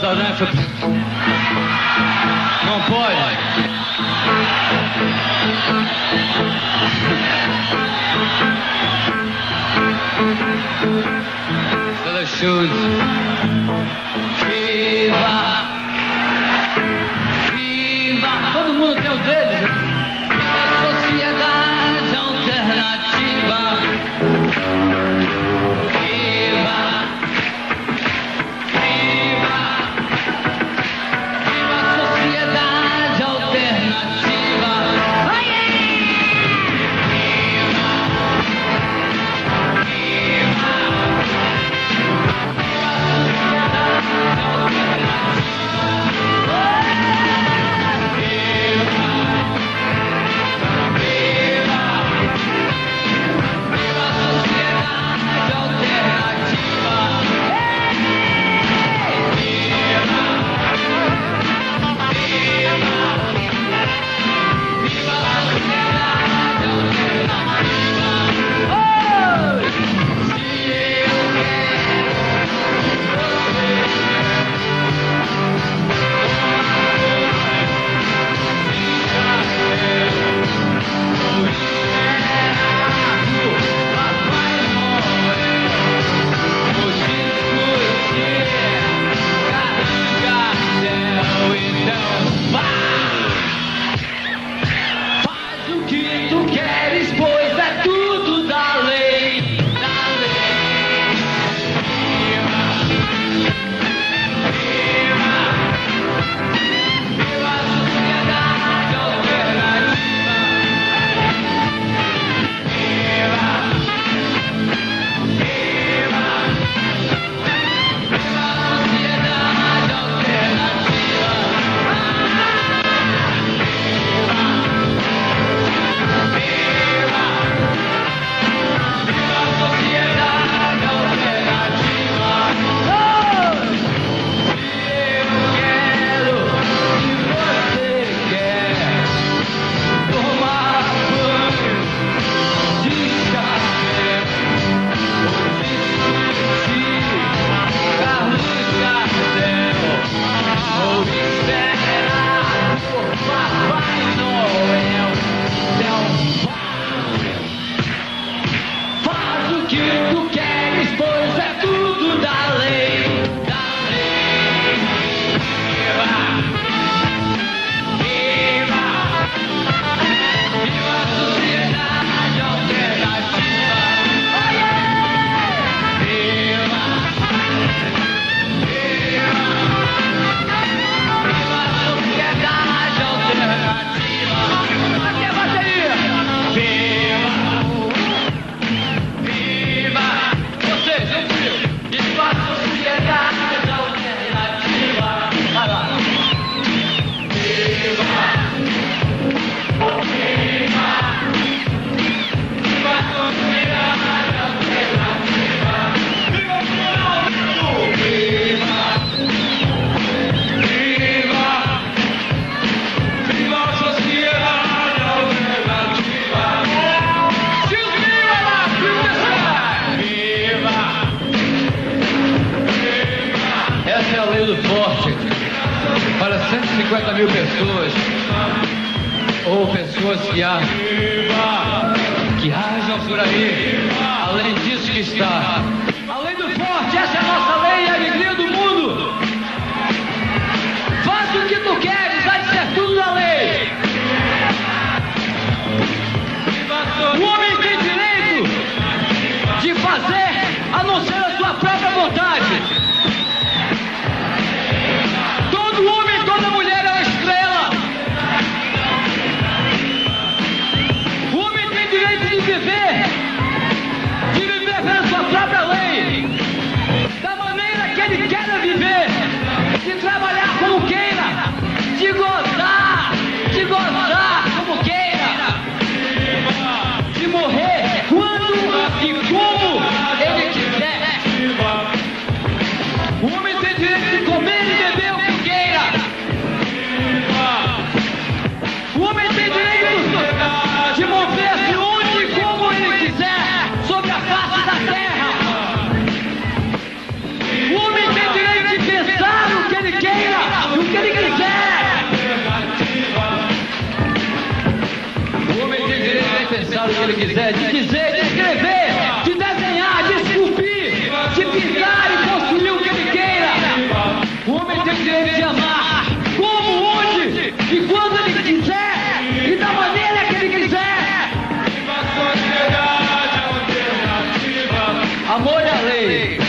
restaurante. Não pode. Pelas shoes. Viva! Viva! Todo mundo tem o deles. Viva a sociedade alternativa. Para 150 mil pessoas, ou pessoas que rajam por aí, além disso que está. Além do forte, essa é a nossa lei e a alegria do mundo. Faz o que tu queres, vai ser tudo da lei. O homem tem direito de fazer a não ser a sua própria vontade. Todo homem, toda mulher é uma estrela. O homem tem direito de viver pela sua própria lei, da maneira que ele quer viver, de trabalhar como queira, de gozar como queira, de morrer quando e como ele quiser. O homem tem direito de comer e beber o que queira. O homem tem direito de mover-se onde e como ele o que ele quiser, de dizer, de escrever, de desenhar, de esculpir, de pintar e construir o que ele queira. O homem tem o direito de amar, como, onde e quando ele quiser e da maneira que ele quiser. Amor é a lei.